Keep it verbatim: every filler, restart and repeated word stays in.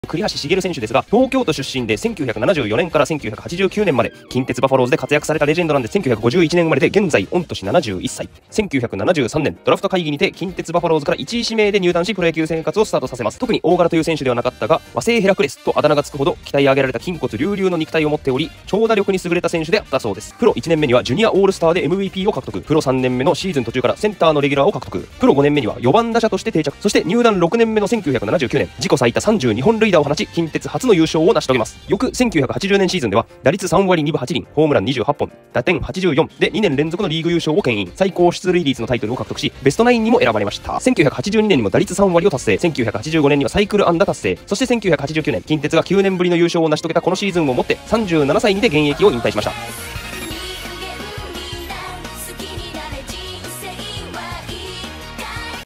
栗橋茂選手ですが、東京都出身でせんきゅうひゃくななじゅうよねんからせんきゅうひゃくはちじゅうきゅうねんまで近鉄バファローズで活躍されたレジェンドなんで、せんきゅうひゃくごじゅういちねん生まれで現在御年ななじゅういっさい。せんきゅうひゃくななじゅうさんねんドラフト会議にて近鉄バファローズからいちい指名で入団し、プロ野球生活をスタートさせます。特に大柄という選手ではなかったが、和製ヘラクレスとあだ名がつくほど鍛え上げられた筋骨隆々の肉体を持っており、長打力に優れた選手であったそうです。プロいちねんめにはジュニアオールスターで エムブイピー を獲得。プロさんねんめのシーズン途中からセンターのレギュラーを獲得。プロごねんめにはよばん打者として定着。そして入団ろくねんめのせんきゅうひゃくななじゅうきゅうねん、自己最多さんじゅうにほん塁打を放ち、近鉄初の優勝を成し遂げます。翌せんきゅうひゃくはちじゅうねんシーズンでは打率さんわりにぶはちりん、ホームランにじゅうはっぽん、打点はちじゅうよんでにねん連続のリーグ優勝を牽引。最高出塁率のタイトルを獲得し、ベストナインにも選ばれました。せんきゅうひゃくはちじゅうにねんにも打率さんわりを達成。せんきゅうひゃくはちじゅうごねんにはサイクル安打達成。そしてせんきゅうひゃくはちじゅうきゅうねん、近鉄がきゅうねんぶりの優勝を成し遂げたこのシーズンをもってさんじゅうななさいにで現役を引退しました。